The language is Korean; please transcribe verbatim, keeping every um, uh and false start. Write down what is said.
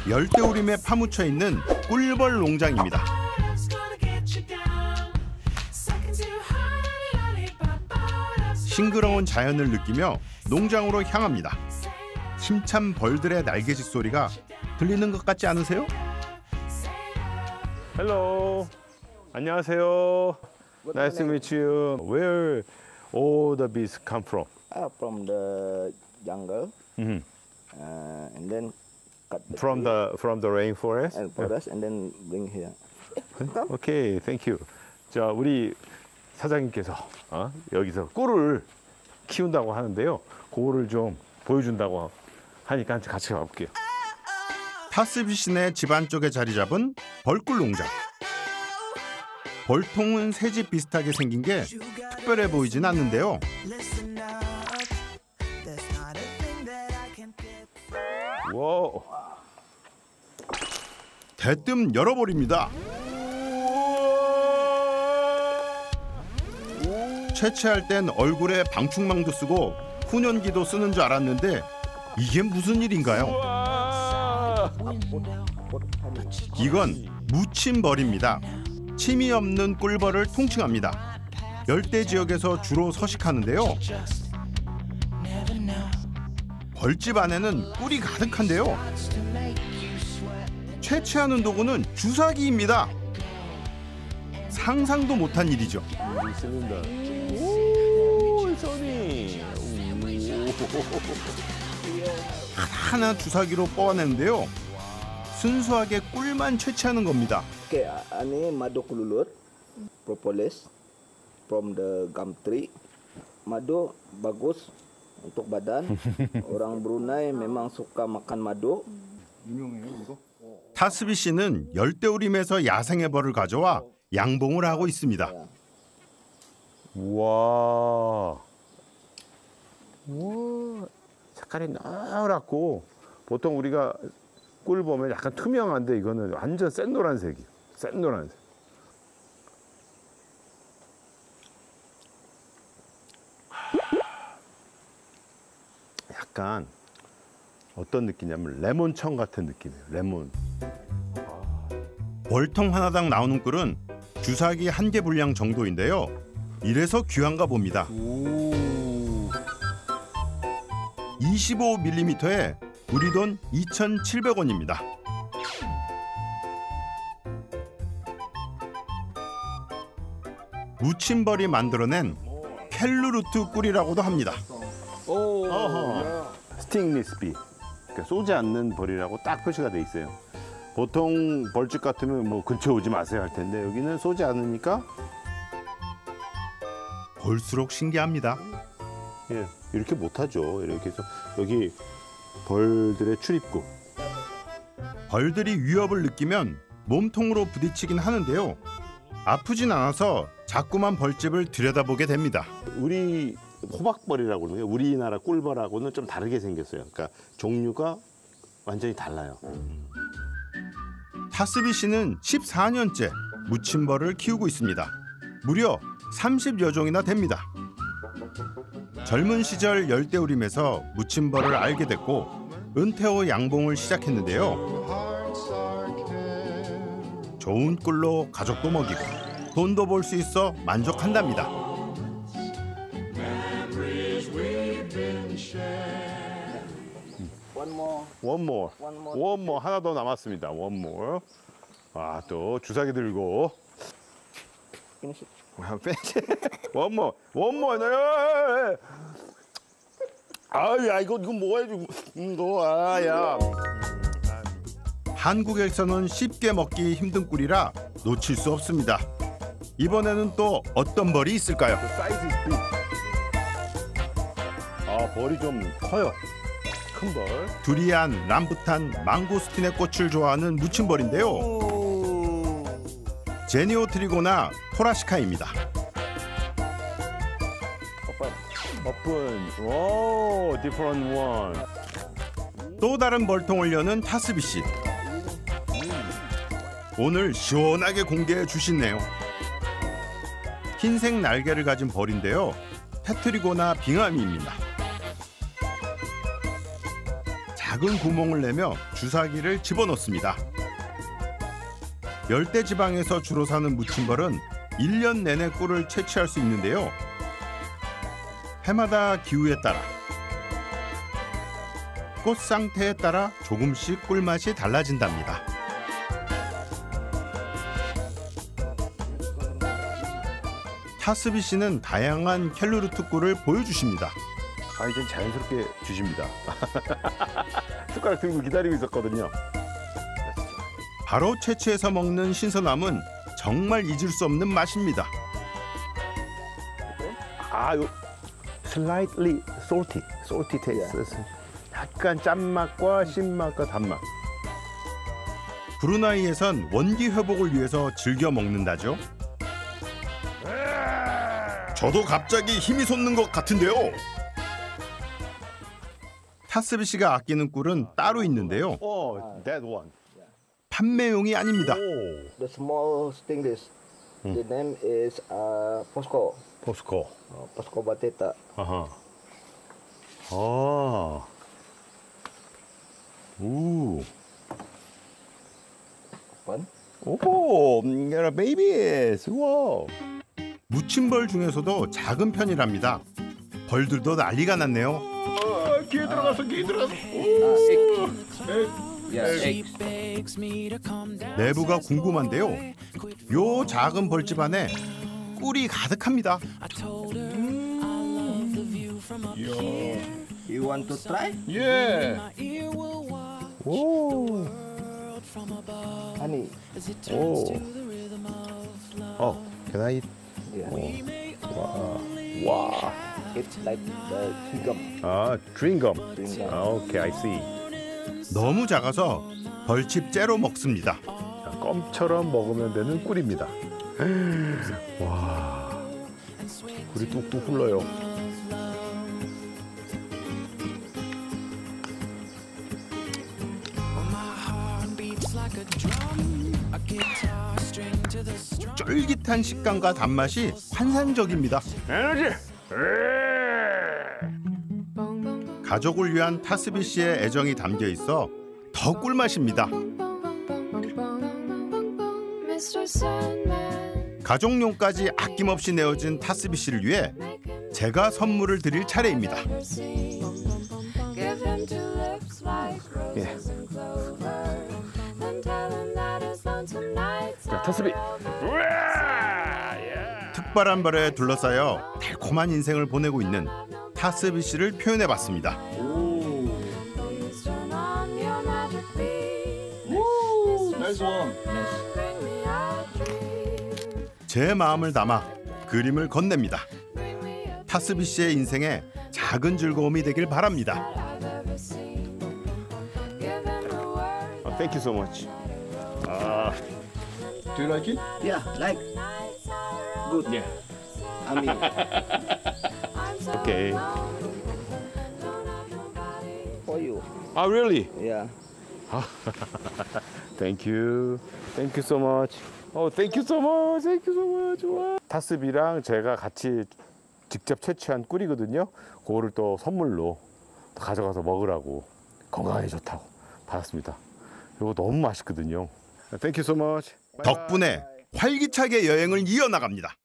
열대우림에 파묻혀 있는 꿀벌 농장입니다. 싱그러운 자연을 느끼며 농장으로 향합니다. 힘찬 벌들의 날개짓 소리가 들리는 것 같지 않으세요? Hello. 안녕하세요. Nice to meet you. Where all the bees come from? Uh, from the jungle, Mm-hmm. uh, and then cut the From tree the from the rainforest. and forest, and then bring here. 오케이, thank you. 자, 우리 사장님께서 어? 여기서 꿀을 키운다고 하는데요. 그거를 좀 보여준다고 하니까 같이 가볼게요. 타스비시 내 집안 쪽에 자리 잡은 벌꿀 농장. 벌통은 새집 비슷하게 생긴 게 특별해 보이진 않는데요. 와우. 대뜸 열어버립니다. 채취할 땐 얼굴에 방충망도 쓰고 훈연기도 쓰는 줄 알았는데 이게 무슨 일인가요? 우와. 이건 무침벌입니다. 침이 없는 꿀벌을 통칭합니다. 열대 지역에서 주로 서식하는데요. 벌집 안에는 꿀이 가득한데요. 채취하는 도구는 주사기입니다. 상상도 못한 일이죠. 물 쓰는다. 오, 소니. 하나 주사기로 뽑아내는데요. 순수하게 꿀만 채취하는 겁니다. Okay, uh, ini madu kelulut, propolis from the gum tree. Madu bagus untuk badan. Orang Brunei memang suka makan madu. 타스비 씨는 열대우림에서 야생의 벌을 가져와 양봉을 하고 있습니다. 우와. 우와. 색깔이 노랗고 보통 우리가 꿀 보면 약간 투명한데 이거는 완전 센 노란색이에요. 센 노란색. 약간 어떤 느낌이냐면 레몬청 같은 느낌이에요. 레몬. 벌통 하나당 나오는 꿀은 주사기 한 개 분량 정도인데요. 이래서 귀한가 봅니다. 오. 이십오 밀리미터에 우리 돈 이천칠백 원입니다. 무침벌이 만들어낸 켈루루트 꿀이라고도 합니다. 오. 스팅리스 비. 그러니까 쏘지 않는 벌이라고 딱 표시가 돼 있어요. 보통 벌집 같으면 뭐 근처 오지 마세요 할 텐데 여기는 쏘지 않으니까 볼수록 신기합니다. 예, 이렇게 못하죠. 이렇게 해서 여기 벌들의 출입구. 벌들이 위협을 느끼면 몸통으로 부딪히긴 하는데요. 아프진 않아서 자꾸만 벌집을 들여다보게 됩니다. 우리 호박벌이라고 그러는 거예요. 우리나라 꿀벌하고는 좀 다르게 생겼어요. 그러니까 종류가 완전히 달라요. 타스비 씨는 십사 년째 무침벌을 키우고 있습니다. 무려 삼십여 종이나 됩니다. 젊은 시절 열대우림에서 무침벌을 알게 됐고 은퇴 후 양봉을 시작했는데요. 좋은 꿀로 가족도 먹이고 돈도 벌 수 있어 만족한답니다. One more. One more. One more. One more. 하나 더 남았습니다. One more. 아, 또 주사기 들고. Finish it. One more. One more. 네. 아, 야, 이거 이거 먹어야지. 이거 아, 야. 한국에서는 쉽게 먹기 힘든 꿀이라 놓칠 수 없습니다. 이번에는 또 어떤 벌이 있을까요? 사이즈 빅. 아, 벌이 좀 커요. 큰 벌. 두리안, 람부탄, 망고스틴의 꽃을 좋아하는 무침벌인데요. 제니오트리고나 토라시카입니다. 오픈. 오, different one. 또 다른 벌통을 여는 타스비 씨. 오늘 시원하게 공개해 주시네요. 흰색 날개를 가진 벌인데요. 테트리고나 빙하미입니다. 작은 구멍을 내며 주사기를 집어넣습니다. 열대 지방에서 주로 사는 무침벌은 일 년 내내 꿀을 채취할 수 있는데요. 해마다 기후에 따라 꽃 상태에 따라 조금씩 꿀맛이 달라진답니다. 타스비 씨는 다양한 켈루르트 꿀을 보여주십니다. 아, 이젠 자연스럽게 주십니다. 숟가락 들고 기다리고 있었거든요. 바로 채취해서 먹는 신선함은 정말 잊을 수 없는 맛입니다. 아, 요 slightly salty, salty taste. 약간 짠맛과 신맛과 단맛. 브루나이에선 원기 회복을 위해서 즐겨 먹는다죠. 저도 갑자기 힘이 솟는 것 같은데요. 타스비 씨가 아끼는 꿀은 따로 있는데요. 어, that one. 판매용이 아닙니다. The small stainless. The name is uh, Posco. 포스코. Uh, Posco Bateta. 아하. 아. 우. One. 오, there are babies. 우와. 무침벌 중에서도 작은 편이랍니다. 벌들도 난리가 났네요. 아, 귀에 들어갔어, 귀에 들어갔어. 내부가 궁금한데요. 요 작은 벌집 안에 꿀이 가득합니다. You want to try? 예. 오. Honey. 오. 어, can I eat? Yeah. 와. It's like the chewing gum. 아, chewing gum. Chewing gum. 아, 오케이, I see. 너무 작아서 벌집 째로 먹습니다. 자, 껌처럼 먹으면 되는 꿀입니다. 와, 꿀이 뚝뚝 흘러요. 쫄깃한 식감과 단맛이 환상적입니다. 에너지. 가족을 위한 타스비 씨의 애정이 담겨 있어 더 꿀맛입니다. 가족용까지 아낌없이 내어진 타스비 씨를 위해 제가 선물을 드릴 차례입니다. 예. 자, 타스비. 특별한 벌에 둘러싸여 달콤한 인생을 보내고 있는 타스비 씨를 표현해봤습니다. 제 마음을 담아 그림을 건넵니다. 타스비 씨의 인생에 작은 즐거움이 되길 바랍니다. 어, thank you so much. 아, do you like it? Yeah, like. Good. Yeah. I mean, Okay. for you. 아, really? Yeah. Thank you. Thank you so much. Oh, thank you so much. Thank you so much. 와. 타스비랑 제가 같이 직접 채취한 꿀이거든요. 그거를 또 선물로 또 가져가서 먹으라고 건강에 좋다고 받았습니다. 이거 너무 맛있거든요. Thank you so much. 덕분에 활기차게 여행을 이어나갑니다.